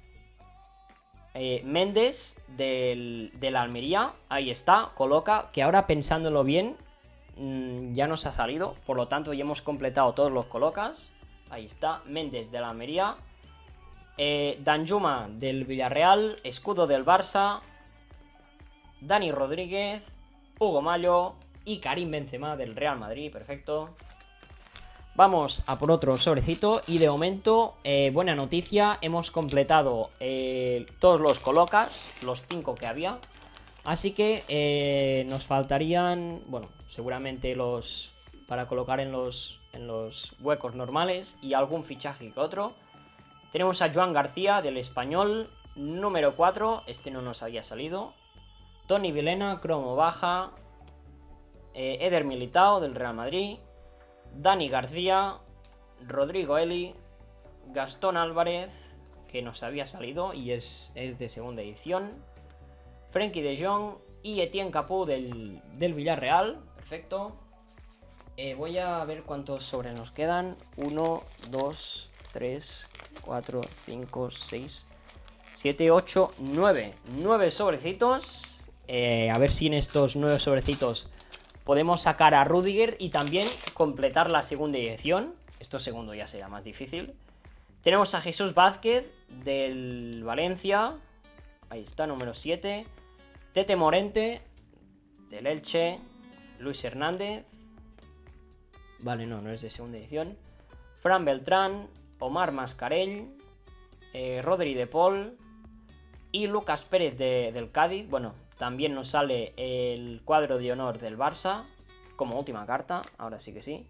Eh, Méndez del, de la Almería. Ahí está, coloca, que ahora pensándolo bien, ya nos ha salido, por lo tanto ya hemos completado todos los colocas. Ahí está, Méndez de la Almería. eh, Danjuma del Villarreal. Escudo del Barça. Dani Rodríguez. Hugo Mallo. Y Karim Benzema del Real Madrid, perfecto. Vamos a por otro sobrecito. Y de momento, eh, buena noticia, hemos completado eh, todos los colocas, los cinco que había. Así que eh, nos faltarían, bueno, seguramente los para colocar en los, en los huecos normales y algún fichaje que otro. Tenemos a Joan García del Español, número cuatro, este no nos había salido. Tony Vilena, cromo baja. Eh, Eder Militao del Real Madrid. Dani García, Rodrigo Eli, Gastón Álvarez, que nos había salido y es, es de segunda edición. Frenkie de Jong y Etienne Capú del, del Villarreal. Perfecto. Eh, voy a ver cuántos sobres nos quedan. uno, dos, tres, cuatro, cinco, seis, siete, ocho, nueve. nueve sobrecitos. Eh, a ver si en estos nueve sobrecitos podemos sacar a Rudiger y también completar la segunda edición. Esto segundo ya será más difícil. Tenemos a Jesús Vázquez del Valencia. Ahí está, número siete. Tete Morente del Elche. Luis Hernández. Vale, no, no es de segunda edición. Fran Beltrán. Omar Mascarell. Eh, Rodri de Paul. Y Lucas Pérez de, del Cádiz. Bueno, también nos sale el cuadro de honor del Barça como última carta. Ahora sí que sí.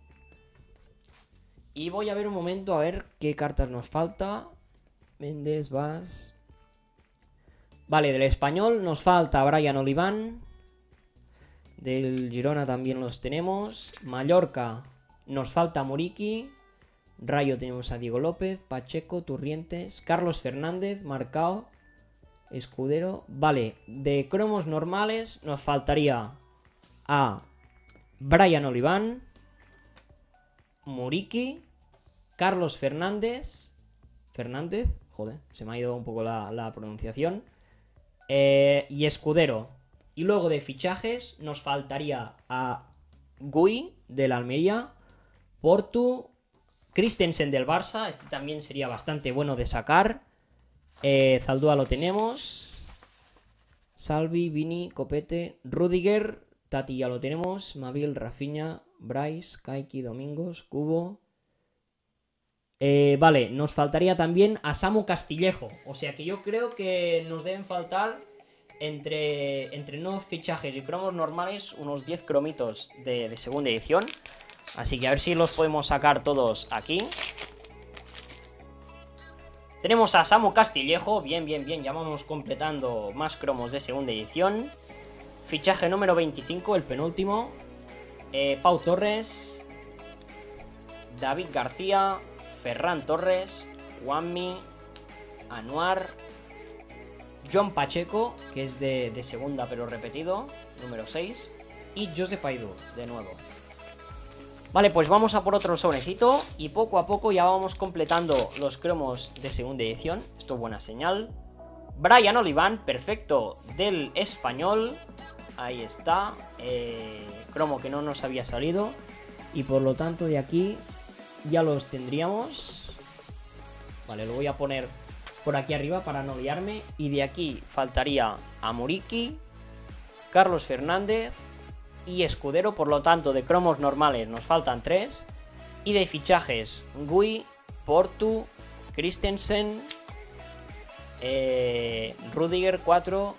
Y voy a ver un momento a ver qué cartas nos falta. Méndez, Vas. Vale, del Español nos falta Brian Oliván. Del Girona también los tenemos. Mallorca nos falta Muriqui. Rayo tenemos a Diego López, Pacheco, Turrientes, Carlos Fernández, Marcao, Escudero. Vale, de cromos normales nos faltaría a Brian Oliván, Muriqui, Carlos Fernández. Fernández, joder, se me ha ido un poco la, la pronunciación. Eh, y Escudero. Y luego de fichajes nos faltaría a Gui del Almería, Portu, Christensen del Barça, este también sería bastante bueno de sacar. eh, Zaldúa lo tenemos, Salvi, Vini, Copete, Rudiger, Tati ya lo tenemos, Mabil, Rafinha, Bryce, Kaiki, Domingos, Cubo. Eh, vale, nos faltaría también a Samu Castillejo. O sea que yo creo que nos deben faltar entre, entre nuevos fichajes y cromos normales unos diez cromitos de, de segunda edición. Así que a ver si los podemos sacar todos aquí. Tenemos a Samu Castillejo, bien, bien, bien, ya vamos completando más cromos de segunda edición. Fichaje número veinticinco, el penúltimo. Eh, Pau Torres, David García, Ferran Torres, Juanmi, Anuar, John Pacheco, que es de, de segunda pero repetido, número seis, y Josep Aidú, de nuevo. Vale, pues vamos a por otro sobrecito y poco a poco ya vamos completando los cromos de segunda edición. Esto es buena señal. Brian Oliván, perfecto, del Español. Ahí está, eh, cromo que no nos había salido. Y por lo tanto de aquí ya los tendríamos. Vale, lo voy a poner por aquí arriba para no liarme. Y de aquí faltaría a Muriqui, Carlos Fernández y Escudero. Por lo tanto de cromos normales nos faltan tres. Y de fichajes Gui, Portu, Christensen, eh, Rudiger cuatro.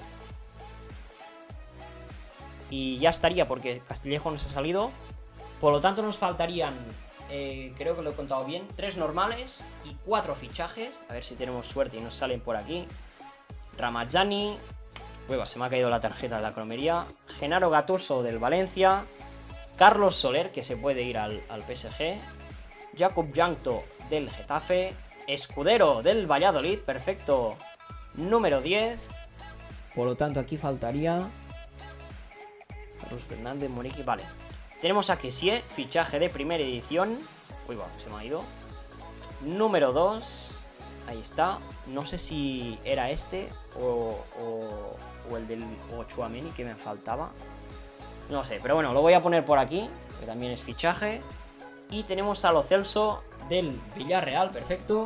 Y ya estaría porque Castillejo nos ha salido. Por lo tanto nos faltarían, eh, creo que lo he contado bien, tres normales y cuatro fichajes. A ver si tenemos suerte y nos salen por aquí. Ramazani. Uy, se me ha caído la tarjeta de la cromería. Genaro Gattuso del Valencia. Carlos Soler, que se puede ir al, al P S G. Jakub Jankto del Getafe. Escudero del Valladolid, perfecto. Número diez. Por lo tanto aquí faltaría Carlos Fernández, Muriqui, vale. Tenemos a Kessie, fichaje de primera edición. Uy, va, se me ha ido. Número dos. Ahí está. No sé si era este o, o, o el del Tchouaméni que me faltaba. No sé, pero bueno, lo voy a poner por aquí, que también es fichaje. Y tenemos a Lo Celso del Villarreal, perfecto.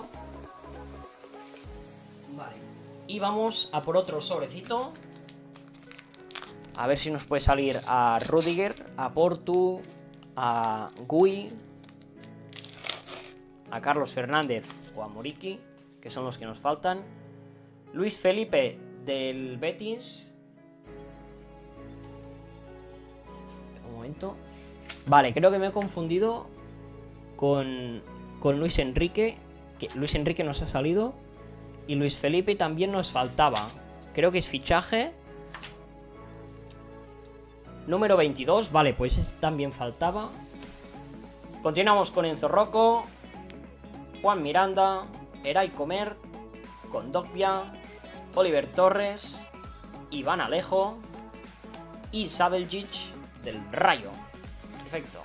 Vale. Y vamos a por otro sobrecito. A ver si nos puede salir a Rudiger, a Portu, a Gui, a Carlos Fernández o a Muriqui, que son los que nos faltan. Luis Felipe del Betis. Un momento. Vale, creo que me he confundido con, con Luis Enrique. Que Luis Enrique nos ha salido. Y Luis Felipe también nos faltaba. Creo que es fichaje. Número veintidós, vale, pues este también faltaba. Continuamos con Enzo Rocco, Juan Miranda, Eray Comer, Kondogbia, Oliver Torres, Iván Alejo y Sabeljic del Rayo. Perfecto.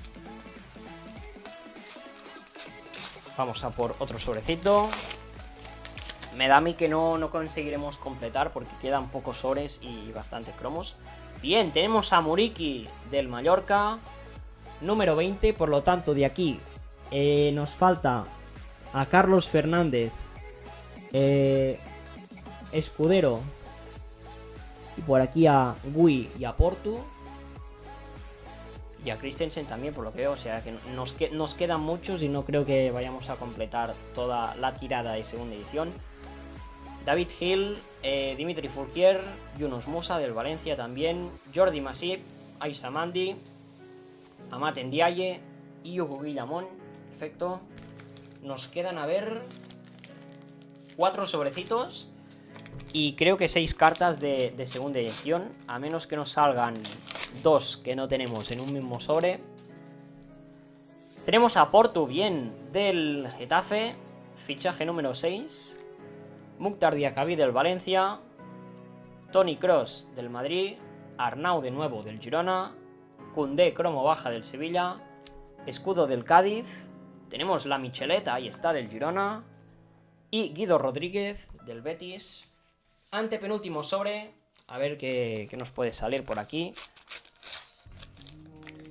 Vamos a por otro sobrecito. Me da a mí que no, no conseguiremos completar porque quedan pocos sobres y bastante cromos. Bien, tenemos a Muriqui del Mallorca, número veinte, por lo tanto de aquí eh, nos falta a Carlos Fernández, eh, Escudero, y por aquí a Gui y a Portu, y a Christensen también, por lo que veo, o sea que nos, que nos quedan muchos y no creo que vayamos a completar toda la tirada de segunda edición. David Hill, eh, Dimitri Fourquier, Yunus Musa del Valencia también, Jordi Masip, Aïssa Mandi, Amat Ndiaye y Hugo Guillamón. Perfecto. Nos quedan, a ver, cuatro sobrecitos y creo que seis cartas de, de segunda edición, a menos que nos salgan dos que no tenemos en un mismo sobre. Tenemos a Portu, bien, del Getafe, fichaje número seis. Mukhtar Diakabi del Valencia, Toni Kroos del Madrid, Arnau de nuevo del Girona, Koundé cromo baja del Sevilla, Escudo del Cádiz, tenemos la Micheleta, ahí está, del Girona, y Guido Rodríguez del Betis. Antepenúltimo sobre, a ver qué, qué nos puede salir por aquí.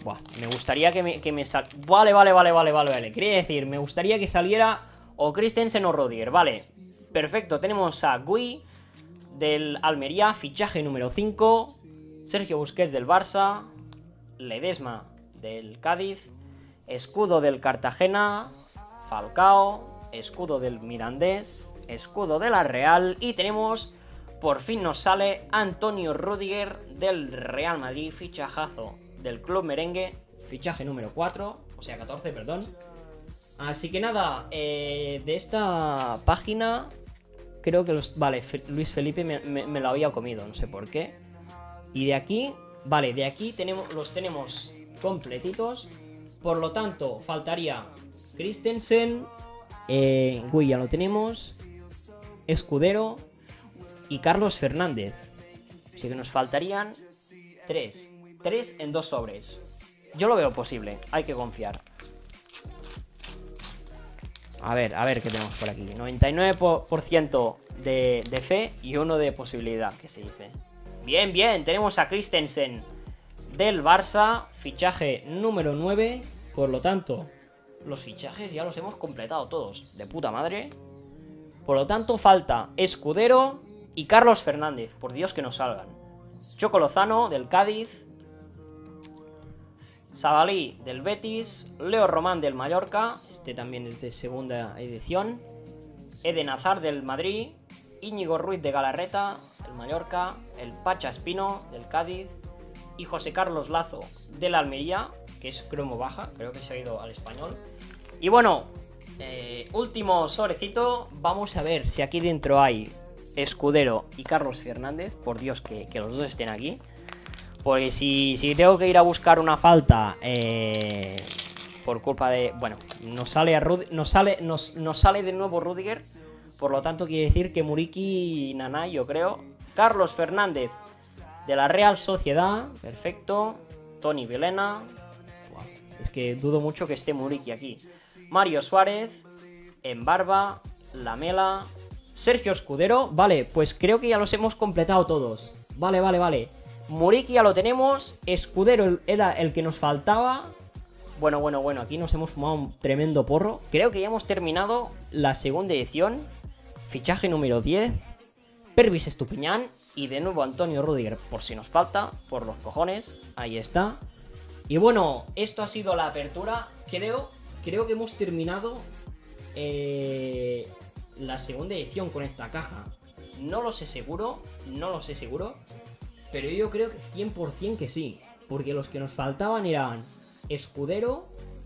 Buah, me gustaría que me, que me sal... Vale, vale, vale, vale, vale, vale. Quería decir, me gustaría que saliera o Christensen o Rudiger. Vale, perfecto. Tenemos a Gui del Almería, fichaje número cinco. Sergio Busquets del Barça. Ledesma del Cádiz. Escudo del Cartagena. Falcao. Escudo del Mirandés. Escudo de la Real. Y tenemos, por fin nos sale Antonio Rudiger del Real Madrid. Fichajazo del Club Merengue. Fichaje número cuatro. O sea, catorce, perdón. Así que nada, eh, de esta página creo que los... Vale, Fe, Luis Felipe me, me, me lo había comido, no sé por qué. Y de aquí, vale, de aquí tenemos, los tenemos completitos. Por lo tanto, faltaría Christensen, eh, Gui ya lo tenemos, Escudero y Carlos Fernández. Así que nos faltarían tres. Tres en dos sobres. Yo lo veo posible, hay que confiar. A ver, a ver qué tenemos por aquí. noventa y nueve por ciento de, de fe y uno de posibilidad, que se dice. Bien, bien, tenemos a Christensen del Barça, fichaje número nueve. Por lo tanto, los fichajes ya los hemos completado todos, de puta madre. Por lo tanto, falta Escudero y Carlos Fernández, por Dios que nos salgan. Choco Lozano del Cádiz, Sabalí del Betis, Leo Román del Mallorca, este también es de segunda edición, Eden Hazard del Madrid, Íñigo Ruiz de Galarreta del Mallorca, el Pacha Espino del Cádiz y José Carlos Lazo del Almería, que es cromo baja, creo que se ha ido al Español. Y bueno, eh, último sobrecito, vamos a ver si aquí dentro hay Escudero y Carlos Fernández, por Dios que, que los dos estén aquí. Porque si, si tengo que ir a buscar una falta eh, por culpa de... Bueno, nos sale, a Rud, nos, sale, nos, nos sale de nuevo Rudiger. Por lo tanto quiere decir que Muriqui y Naná, yo creo. Carlos Fernández de la Real Sociedad. Perfecto. Toni Vilena. Wow, es que dudo mucho que esté Muriqui aquí. Mario Suárez. Embarba. Lamela. Sergio Escudero. Vale, pues creo que ya los hemos completado todos. Vale, vale, vale. Muriqui ya lo tenemos, Escudero era el que nos faltaba. Bueno, bueno, bueno, aquí nos hemos fumado un tremendo porro. Creo que ya hemos terminado la segunda edición. Fichaje número diez. Pervis Estupiñán. Y de nuevo Antonio Rudiger, por si nos falta, por los cojones. Ahí está. Y bueno, esto ha sido la apertura. Creo, creo que hemos terminado eh, la segunda edición con esta caja. No lo sé seguro, no lo sé seguro. Pero yo creo que cien por cien que sí. Porque los que nos faltaban eran Escudero,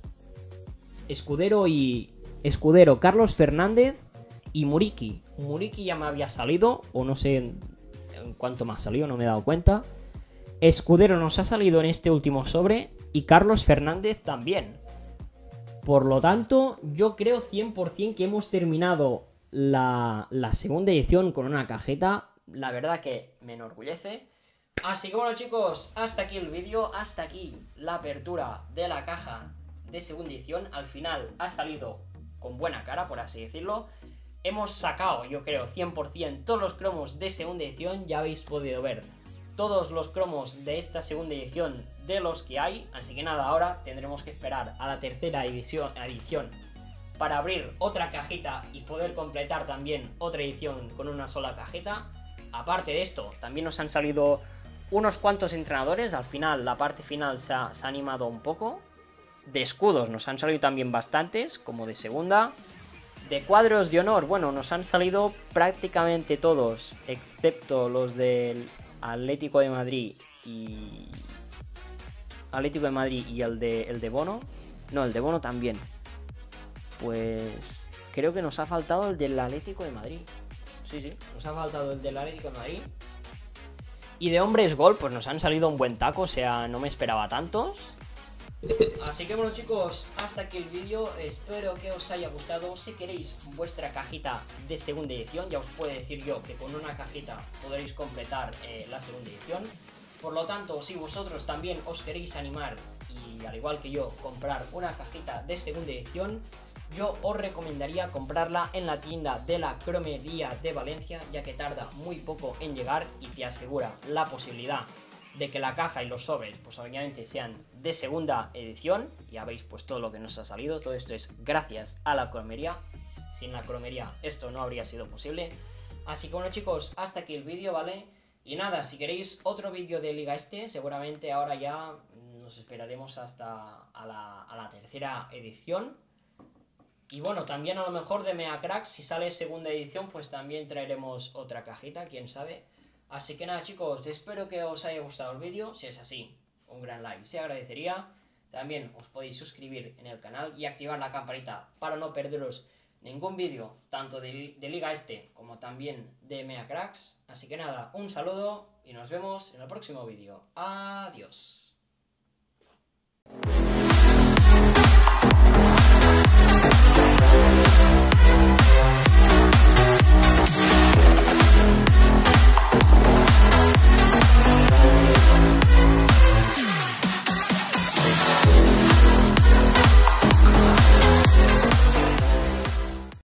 Escudero y... Escudero, Carlos Fernández y Muriqui. Muriqui ya me había salido, o no sé en, en cuánto me ha salido, no me he dado cuenta. Escudero nos ha salido en este último sobre y Carlos Fernández también. Por lo tanto, yo creo cien por cien que hemos terminado la, la segunda edición con una cajeta. La verdad que me enorgullece. Así que bueno chicos, hasta aquí el vídeo, hasta aquí la apertura de la caja de segunda edición. Al final ha salido con buena cara, por así decirlo. Hemos sacado, yo creo, cien por cien todos los cromos de segunda edición. Ya habéis podido ver todos los cromos de esta segunda edición de los que hay. Así que nada, ahora tendremos que esperar a la tercera edición, edición para abrir otra cajita y poder completar también otra edición con una sola cajeta. Aparte de esto, también nos han salido unos cuantos entrenadores. Al final, la parte final se ha, se ha animado un poco. De escudos nos han salido también bastantes, como de segunda. De cuadros de honor, bueno, nos han salido prácticamente todos, excepto los del Atlético de Madrid y... Atlético de Madrid y el de, el de Bono. No, el de Bono también. Pues creo que nos ha faltado el del Atlético de Madrid. Sí, sí, nos ha faltado el del Atlético de Madrid. Y de hombres gol, pues nos han salido un buen taco, o sea, no me esperaba tantos. Así que bueno chicos, hasta aquí el vídeo, espero que os haya gustado. Si queréis vuestra cajita de segunda edición, ya os puedo decir yo que con una cajita podréis completar eh, la segunda edición. Por lo tanto, si vosotros también os queréis animar y al igual que yo comprar una cajita de segunda edición, yo os recomendaría comprarla en la tienda de la Cromería de Valencia, ya que tarda muy poco en llegar y te asegura la posibilidad de que la caja y los sobres, pues obviamente sean de segunda edición. Ya veis pues todo lo que nos ha salido, todo esto es gracias a la cromería. Sin la cromería esto no habría sido posible. Así que bueno chicos, hasta aquí el vídeo, ¿vale? Y nada, si queréis otro vídeo de Liga Este, seguramente ahora ya nos esperaremos hasta a la, a la tercera edición. Y bueno, también a lo mejor de Mea Cracks, si sale segunda edición, pues también traeremos otra cajita, quién sabe. Así que nada chicos, espero que os haya gustado el vídeo. Si es así, un gran like se agradecería. También os podéis suscribir en el canal y activar la campanita para no perderos ningún vídeo, tanto de, de Liga Este como también de Mea Cracks. Así que nada, un saludo y nos vemos en el próximo vídeo. Adiós.